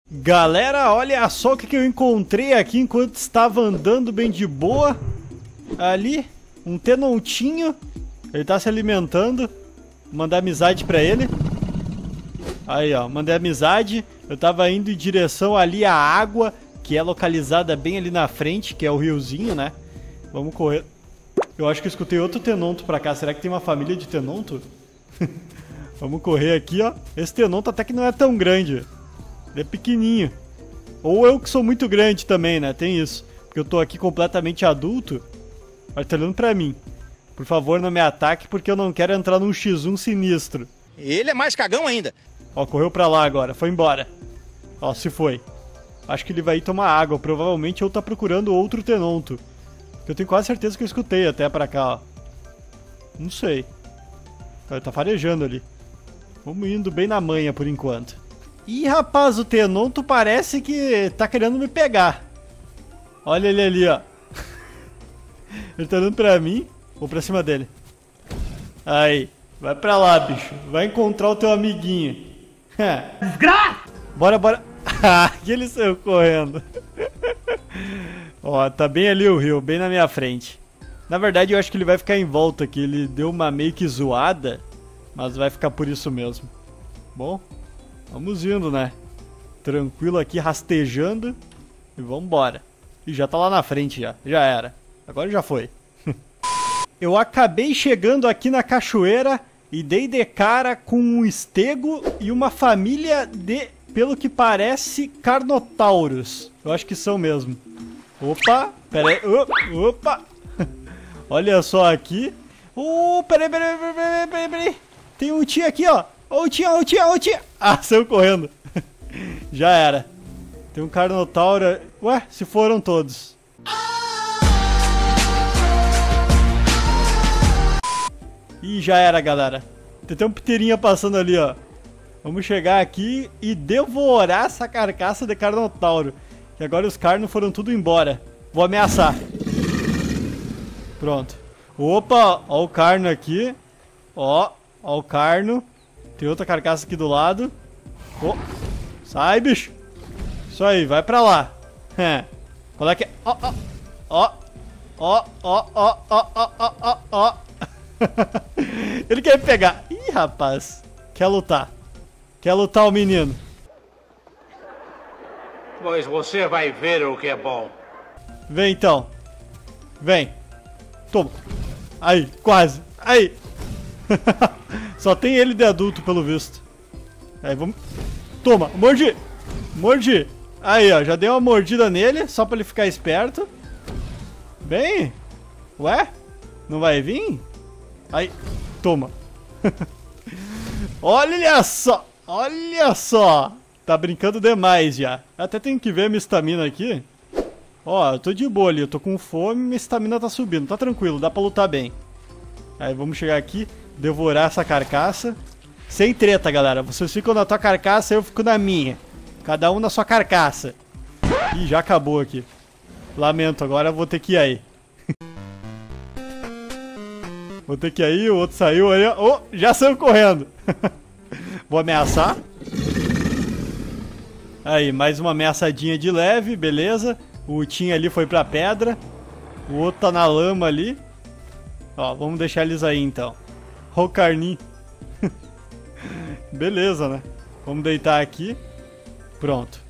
Galera, olha só o que eu encontrei aqui enquanto estava andando bem de boa. Ali, um tenontinho. Ele tá se alimentando. Vou mandar amizade pra ele. Aí, ó, mandei amizade. Eu tava indo em direção ali à água, que é localizada bem ali na frente, que é o riozinho, né? Vamos correr. Eu acho que eu escutei outro tenonto pra cá. Será que tem uma família de tenonto? Vamos correr aqui, ó. Esse tenonto até que não é tão grande. Ele é pequenininho. Ou eu que sou muito grande também, né? Tem isso. Porque eu tô aqui completamente adulto. Mas tá olhando pra mim. Por favor, não me ataque, porque eu não quero entrar num X1 sinistro. Ele é mais cagão ainda. Ó, correu pra lá agora. Foi embora. Ó, se foi. Acho que ele vai ir tomar água. Provavelmente eu tá procurando outro tenonto. Eu tenho quase certeza que eu escutei até pra cá, ó. Não sei. Ele tá farejando ali. Vamos indo bem na manha por enquanto. Ih, rapaz, o tenonto parece que tá querendo me pegar. Olha ele ali, ó. Ele tá olhando pra mim. Vou pra cima dele. Aí. Vai pra lá, bicho. Vai encontrar o teu amiguinho. Desgraça! Bora, bora. Ah, que ele saiu correndo. Ó, tá bem ali o rio, bem na minha frente. Na verdade, eu acho que ele vai ficar em volta aqui. Ele deu uma meio que zoada. Mas vai ficar por isso mesmo. Bom, vamos indo, né? Tranquilo aqui, rastejando. E vambora. E já tá lá na frente, já. Já era. Agora já foi. Eu acabei chegando aqui na cachoeira e dei de cara com um estego e uma família de, pelo que parece, carnotauros. Eu acho que são mesmo. Opa, pera aí. Opa. Olha só aqui. Peraí. Tem um tio aqui, ó. Ó o tio. Ah, saiu correndo. Já era. Tem um carnotauro. Ué, se foram todos. Ih, já era, galera. Tem até um piteirinha passando ali, ó. Vamos chegar aqui e devorar essa carcaça de carnotauro. E agora os carnos foram tudo embora. Vou ameaçar. Pronto. Opa, ó o carno aqui. Ó o carno. Tem outra carcaça aqui do lado. Oh, sai, bicho. Isso aí, vai pra lá. Qual é que é? Ó. Ele quer me pegar. Ih, rapaz. Quer lutar o menino. Pois você vai ver o que é bom. Vem então. Vem. Toma. Aí, quase. Aí. Só tem ele de adulto, pelo visto. Aí, vamos... Toma, mordi. Aí, ó, já dei uma mordida nele, só pra ele ficar esperto. Bem. Ué? Não vai vir? Aí, toma. Olha só. Tá brincando demais já. Até tenho que ver a minha estamina aqui. Ó, eu tô de boa ali, eu tô com fome, minha estamina tá subindo. Tá tranquilo, dá pra lutar bem. Aí, vamos chegar aqui, devorar essa carcaça. Sem treta, galera. Vocês ficam na tua carcaça, eu fico na minha. Cada um na sua carcaça. Ih, já acabou aqui. Lamento, agora eu vou ter que ir aí. Vou ter que ir aí, o outro saiu aí. Oh, já saiu correndo. Vou ameaçar. Aí, mais uma ameaçadinha de leve, beleza. O Tim ali foi pra pedra. O outro tá na lama ali. Ó, vamos deixar eles aí então. Ó o carninho. Beleza, né? Vamos deitar aqui. Pronto.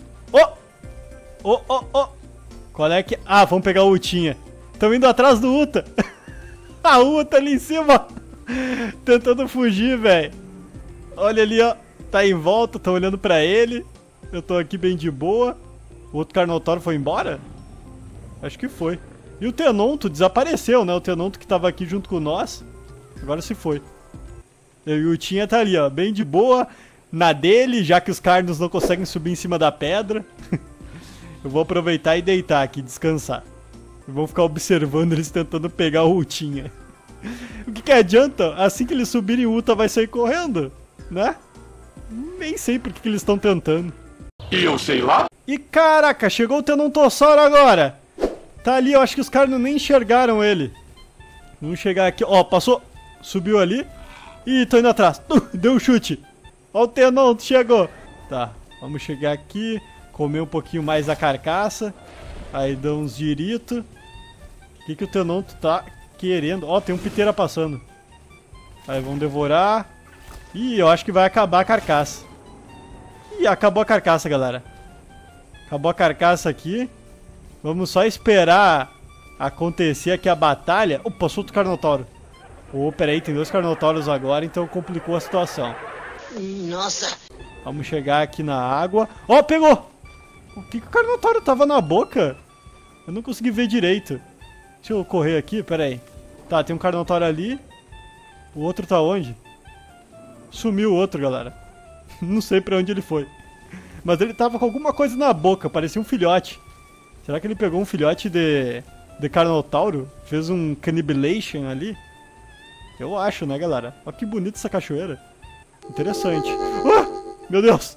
Qual é que... Ah, vamos pegar o Utinha. Estão indo atrás do Uta. A Uta ali em cima. Tentando fugir, velho. Olha ali, ó. Tá em volta, tô olhando pra ele. Eu tô aqui bem de boa. O outro carnotauro foi embora? Acho que foi. E o tenonto desapareceu, né? O tenonto que tava aqui junto com nós. Agora se foi. E o Utinha tá ali, ó. Bem de boa. Na dele, já que os carnos não conseguem subir em cima da pedra. Eu vou aproveitar e deitar aqui, descansar. E vou ficar observando eles tentando pegar o Utinha. O que adianta? Assim que eles subirem, o Uta vai sair correndo, né? Nem sei por que eles estão tentando. E eu sei lá. E caraca, chegou o Tenontossauro agora. Tá ali, eu acho que os caras nem enxergaram ele. Vamos chegar aqui. Ó, passou. Subiu ali. Ih, tô indo atrás. Deu um chute. Ó o Tenonto, chegou. Tá, vamos chegar aqui. comer um pouquinho mais da carcaça. Aí dá uns girito. O que o Tenonto tá querendo? Ó, tem um piteira passando. Aí vamos devorar. Ih, eu acho que vai acabar a carcaça. Ih, acabou a carcaça, galera. Acabou a carcaça aqui. Vamos só esperar acontecer aqui a batalha. Opa, solta o Carnotauro. Oh, peraí, tem 2 Carnotauros agora, então complicou a situação. Nossa! Vamos chegar aqui na água. Ó, pegou! O que o Carnotauro tava na boca? Eu não consegui ver direito. Deixa eu correr aqui, peraí. Tá, tem um Carnotauro ali. O outro tá onde? Sumiu o outro, galera. Não sei pra onde ele foi. Mas ele tava com alguma coisa na boca, parecia um filhote. Será que ele pegou um filhote de Carnotauro? Fez um cannibalization ali? Eu acho, né, galera? Olha que bonita essa cachoeira. Interessante. Meu Deus!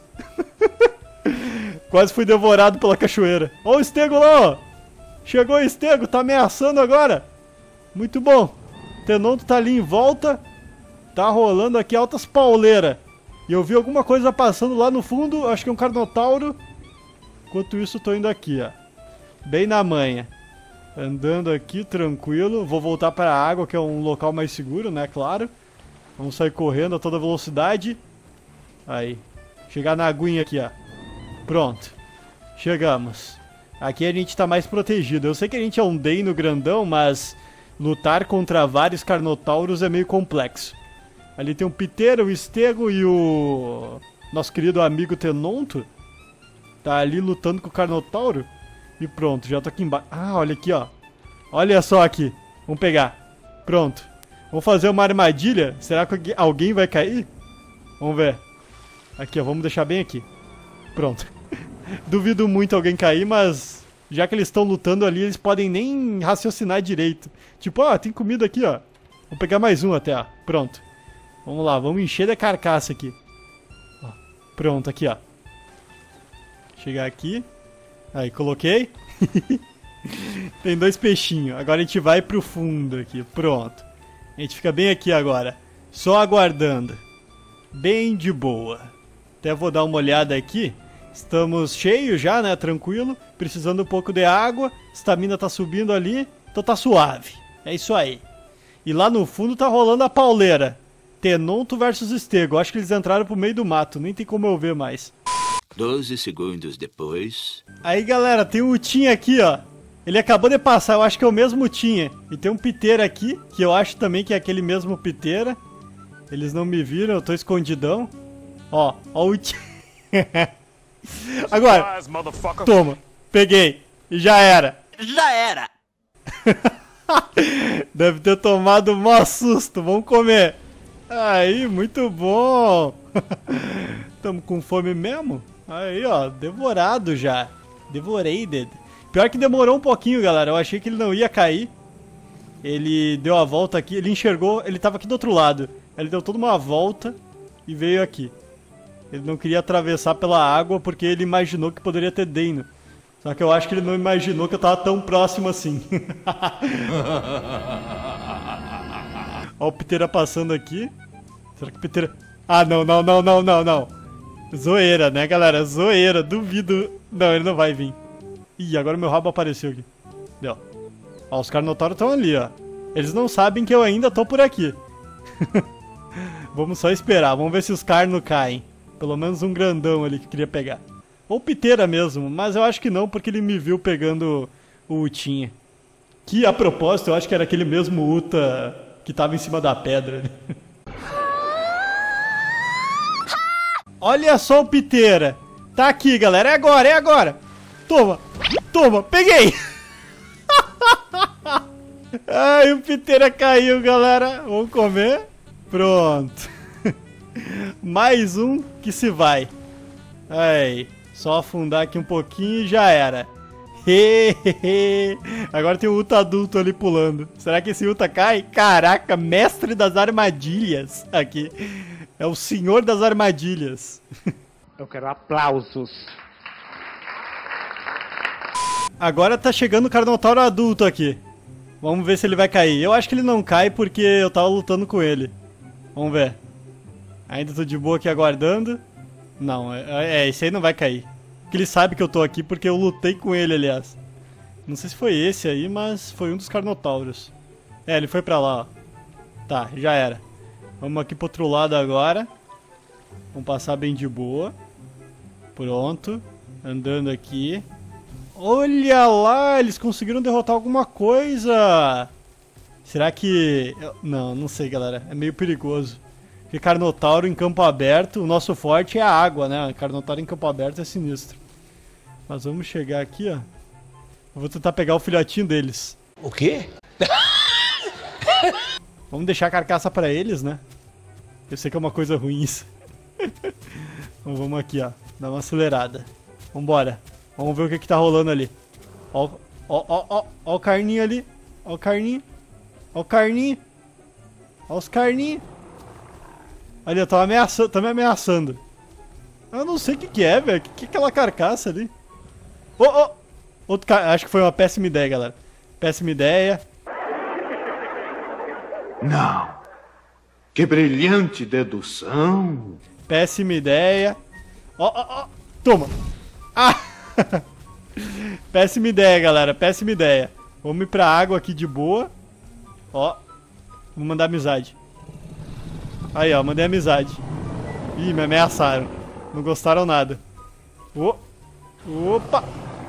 Quase fui devorado pela cachoeira. Ó o Stego lá, ó! Chegou o Stego, tá ameaçando agora. Muito bom. Tenonto tá ali em volta. Tá rolando aqui altas pauleiras. E eu vi alguma coisa passando lá no fundo. Acho que é um Carnotauro. Enquanto isso, tô indo aqui, ó. Bem na manha. Andando aqui, tranquilo. Vou voltar para a água, que é um local mais seguro, né? Claro. Vamos sair correndo a toda velocidade. Aí. Chegar na aguinha aqui, ó. Pronto. Chegamos. Aqui a gente tá mais protegido. Eu sei que a gente é um Deino grandão, mas lutar contra vários Carnotauros é meio complexo. Ali tem um Piteira, o Stego e o nosso querido amigo Tenonto. Tá ali lutando com o Carnotauro. E pronto, já tô aqui embaixo. Ah, olha aqui, ó. Olha só aqui. Vamos pegar. Pronto. Vamos fazer uma armadilha. Será que alguém vai cair? Vamos ver. Aqui, ó. Vamos deixar bem aqui. Pronto. Duvido muito alguém cair, mas já que eles estão lutando ali, eles podem nem raciocinar direito. Tipo, ó, tem comida aqui, ó. Vou pegar mais um até, ó. Pronto. Vamos lá, vamos encher da carcaça aqui. Ó, pronto, aqui, ó. Chegar aqui. Aí, coloquei. Tem 2 peixinhos. Agora a gente vai pro fundo aqui. Pronto. A gente fica bem aqui agora. Só aguardando. Bem de boa. Até vou dar uma olhada aqui. Estamos cheios já, né? Tranquilo. Precisando um pouco de água. Estamina tá subindo ali. Então tá suave. É isso aí. E lá no fundo tá rolando a pauleira. Tenonto versus Stego. Acho que eles entraram pro meio do mato. Nem tem como eu ver mais. 12 segundos depois. Aí, galera, tem o Utinha aqui, ó. Ele acabou de passar, eu acho que é o mesmo Utinha. E tem um Piteira aqui, que eu acho também que é aquele mesmo Piteira. Eles não me viram, eu tô escondidão. Ó o Utinha. Agora, toma, peguei. E já era. Já era! Deve ter tomado um maior susto, vamos comer. Aí, muito bom. Tamo com fome mesmo? Aí, ó, devorado já. Devorated. Pior que demorou um pouquinho, galera. Eu achei que ele não ia cair. Ele deu a volta aqui, ele enxergou, ele tava aqui do outro lado. Ele deu toda uma volta e veio aqui. Ele não queria atravessar pela água porque ele imaginou que poderia ter Deino. Só que eu acho que ele não imaginou que eu tava tão próximo assim. Ó o Piteira passando aqui. Será que o Piteira... Ah, não. Zoeira, né, galera? Zoeira, duvido. Não, ele não vai vir. Ih, agora meu rabo apareceu aqui. Deu. Ó, os Carnotauros estão ali, ó. Eles não sabem que eu ainda tô por aqui. Vamos só esperar. Vamos ver se os Carno caem. Pelo menos um grandão ali que queria pegar. Ou Piteira mesmo, mas eu acho que não, porque ele me viu pegando o Utinha. Que, a propósito, eu acho que era aquele mesmo Uta que tava em cima da pedra. Olha só o Piteira. Tá aqui, galera. É agora, é agora. Toma, peguei. Ai, o Piteira caiu, galera. Vamos comer. Pronto. Mais um que se vai. Aí, só afundar aqui um pouquinho e já era. Agora tem um Uta adulto ali pulando. Será que esse Uta cai? Caraca, mestre das armadilhas aqui. É o senhor das armadilhas. Eu quero aplausos. Agora tá chegando o Carnotauro adulto aqui. Vamos ver se ele vai cair. Eu acho que ele não cai porque eu tava lutando com ele. Vamos ver. Ainda tô de boa aqui aguardando. Não, esse aí não vai cair. Que ele sabe que eu tô aqui porque eu lutei com ele, aliás. Não sei se foi esse aí, mas foi um dos Carnotauros. É, ele foi pra lá, ó. Tá, já era. Vamos aqui pro outro lado agora. Vamos passar bem de boa. Pronto. Andando aqui. Olha lá, eles conseguiram derrotar alguma coisa. Será que... Não, não sei, galera. É meio perigoso. Porque Carnotauro em campo aberto, o nosso forte é a água, né? Carnotauro em campo aberto é sinistro. Mas vamos chegar aqui, ó. Eu vou tentar pegar o filhotinho deles. O quê? Vamos deixar a carcaça pra eles, né? Eu sei que é uma coisa ruim isso. Então vamos aqui, ó. Dar uma acelerada. Vambora. Vamos ver o que que tá rolando ali. Ó o carninho ali. Ó o carninho. Ó o carninho. Ó os carninhos. Ali, ó. Tá me ameaçando. Eu não sei o que que é, velho. O que é aquela carcaça ali? Acho que foi uma péssima ideia, galera. Péssima ideia. Não. Que brilhante dedução. Péssima ideia. Ó. Toma. Ah! Péssima ideia, galera. Péssima ideia. Vamos ir pra água aqui de boa. Ó. Vou mandar amizade. Aí, ó. Mandei amizade. Ih, me ameaçaram. Não gostaram nada. Opa.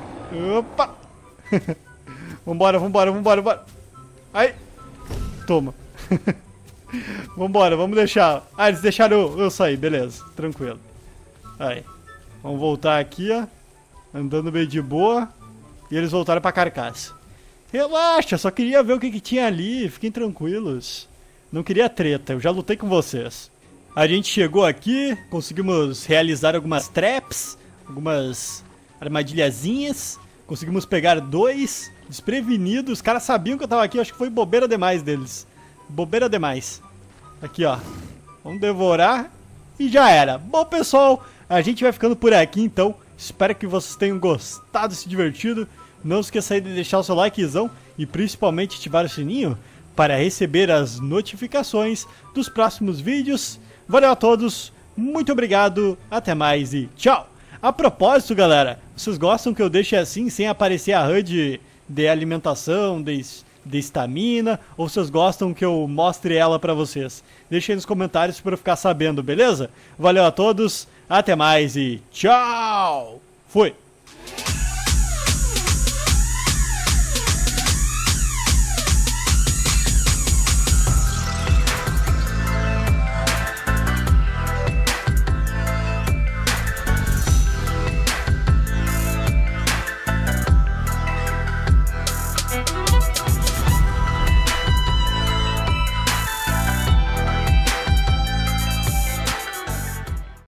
Vambora. Aí. Toma. Vambora, vamos deixar. Ah, eles deixaram eu sair, beleza. Tranquilo. Aí. Vamos voltar aqui, ó. Andando bem de boa. E eles voltaram pra carcaça. Relaxa, só queria ver o que que tinha ali. Fiquem tranquilos. Não queria treta, eu já lutei com vocês. A gente chegou aqui, conseguimos realizar algumas traps, algumas armadilhazinhas. Conseguimos pegar 2 desprevenidos. Os caras sabiam que eu tava aqui, acho que foi bobeira demais deles. Bobeira demais. Aqui, ó. Vamos devorar. E já era. Bom, pessoal, a gente vai ficando por aqui, então. Espero que vocês tenham gostado e se divertido. Não esqueça aí de deixar o seu likezão e principalmente ativar o sininho para receber as notificações dos próximos vídeos. Valeu a todos, muito obrigado, até mais e tchau! A propósito, galera, vocês gostam que eu deixe assim, sem aparecer a HUD de alimentação, de estamina, ou vocês gostam que eu mostre ela pra vocês? Deixem aí nos comentários pra eu ficar sabendo, beleza? Valeu a todos, até mais e tchau! Fui!